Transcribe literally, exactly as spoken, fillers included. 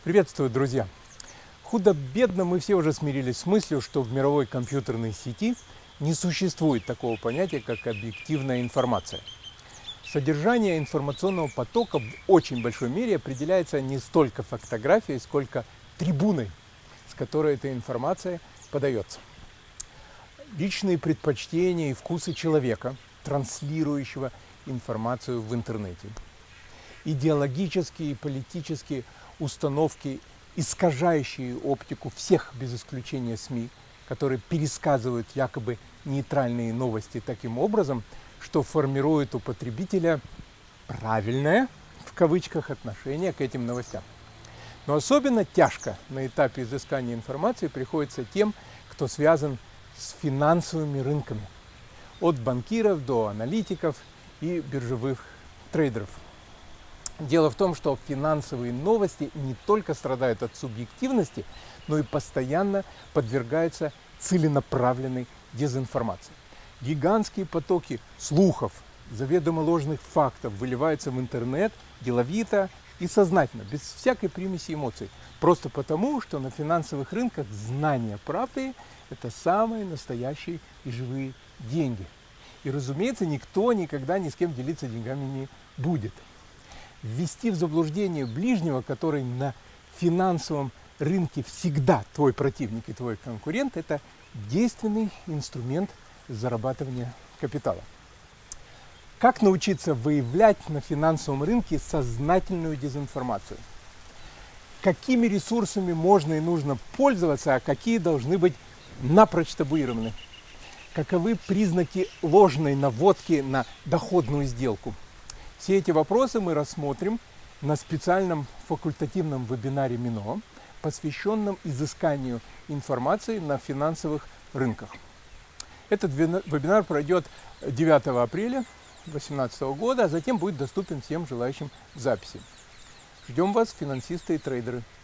Приветствую, друзья! Худо-бедно мы все уже смирились с мыслью, что в мировой компьютерной сети не существует такого понятия, как объективная информация. Содержание информационного потока в очень большой мере определяется не столько фактографией, сколько трибуной, с которой эта информация подается. Личные предпочтения и вкусы человека, транслирующего информацию в интернете. Идеологические и политические установки, искажающие оптику всех без исключения СМИ, которые пересказывают якобы нейтральные новости таким образом, что формирует у потребителя правильное, в кавычках, отношение к этим новостям. Но особенно тяжко на этапе изыскания информации приходится тем, кто связан с финансовыми рынками, от банкиров до аналитиков и биржевых трейдеров. Дело в том, что финансовые новости не только страдают от субъективности, но и постоянно подвергаются целенаправленной дезинформации. Гигантские потоки слухов, заведомо ложных фактов выливаются в интернет деловито и сознательно, без всякой примеси эмоций. Просто потому, что на финансовых рынках знание правды – это самые настоящие и живые деньги. И, разумеется, никто никогда ни с кем делиться деньгами не будет. Ввести в заблуждение ближнего, который на финансовом рынке всегда твой противник и твой конкурент, это действенный инструмент зарабатывания капитала. Как научиться выявлять на финансовом рынке сознательную дезинформацию? Какими ресурсами можно и нужно пользоваться, а какие должны быть напрочь табуированы? Каковы признаки ложной наводки на доходную сделку? Все эти вопросы мы рассмотрим на специальном факультативном вебинаре МИНО, посвященном изысканию информации на финансовых рынках. Этот вебинар пройдет девятого апреля две тысячи восемнадцатого года, а затем будет доступен всем желающим в записи. Ждем вас, финансисты и трейдеры!